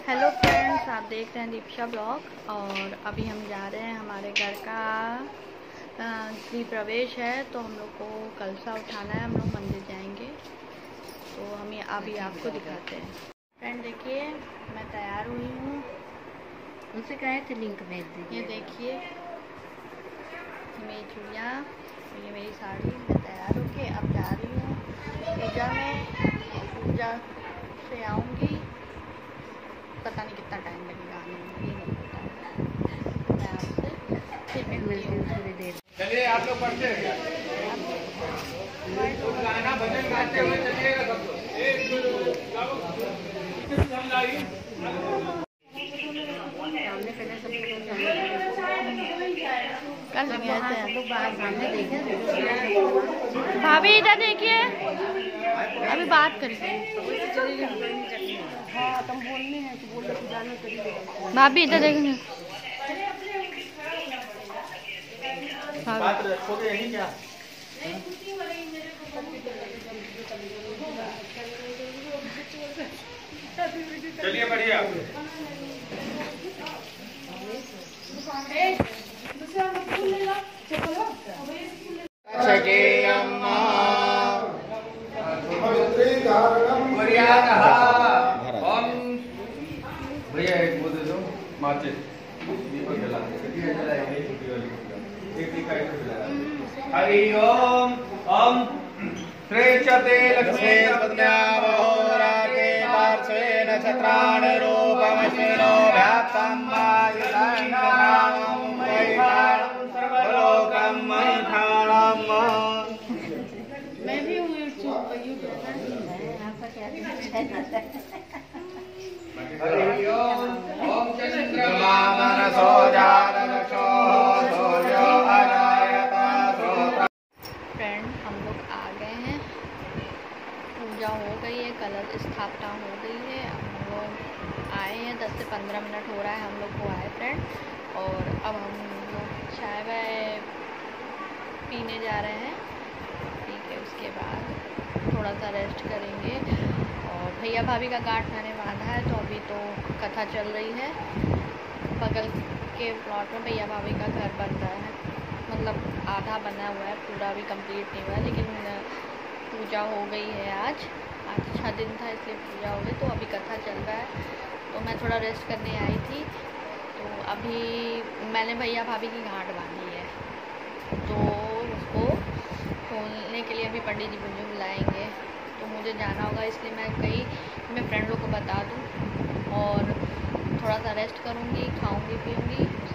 Hello friends, आप देख रहे हैं दीक्षा ब्लॉग। और अभी हम जा रहे हैं, हमारे घर का गृह प्रवेश है, तो हम लोग को कलशा उठाना है। हम लोग मंदिर जाएंगे, तो हम अभी आपको दिखाते हैं। फ्रेंड देखिए, मैं तैयार हुई हूँ। उनसे कहे थे लिंक भेज दीजिए। ये देखिए मेरी चूड़ियाँ और ये मेरी साड़ी। मैं तैयार होके अब जा रही हूँ पूजा में। पूजा से आऊँगी, पता नहीं कितना टाइम लगेगा आने में, ये नहीं पता। मैं आपसे फिर मिलती हूँ थोड़ी देर। चलिए आप लोग पढ़ते हैं, गाना भजन गाते हुए चलिएगा सब लोग। कल लोग बाहर सामने देखे। भाभी इधर देखिए, अभी बात करेंगे। हाँ, तुम बोलने हैं तो बोल के जाना करिए। भाभी इधर देखेंगे। बात रखोगे यहीं क्या? चलिए बढ़िया। भैया एक वो दे दो माचिस। हरि ओम ओम श्रेष्ठते लक्ष्मी पद्मावहोराते पार्श्वे नक्षत्राण रूपमश्विनो व्याप्तं वायुदानम् वैखाणं सर्वलोकं मन्थाणम्। मैं भी हरि ओम ओम चंद्रमा मनसो जातलक्षो सूर्यो अजायता श्रोत्र। फ्रेंड हम लोग आ गए हैं, पूजा हो गई है, कलश स्थापना हो गई है। हम लोग आए हैं, 10 से 15 मिनट हो रहा है हम लोग को आए फ्रेंड। और अब हम लोग चाय वाय पीने जा रहे हैं। ठीक है, उसके बाद थोड़ा सा रेस्ट करेंगे। और भैया भाभी का गांठ मैंने बांधा है, तो अभी तो कथा चल रही है। बगल के प्लॉट में भैया भाभी का घर बन रहा है, मतलब आधा बना हुआ है, पूरा भी कंप्लीट नहीं हुआ है। लेकिन पूजा हो गई है आज अच्छा दिन था, इसलिए पूजा हो गई। तो अभी कथा चल रहा है, तो मैं थोड़ा रेस्ट करने आई थी। तो अभी मैंने भैया भाभी की गांठ बांधी है, तो उसको खोलने के लिए अभी पंडित जी मुझे बुलाएंगे, तो मुझे जाना होगा। इसलिए मैं कहीं मैं फ्रेंड लोग को बता दूँ और थोड़ा सा रेस्ट करूँगी, खाऊँगी पीऊँगी,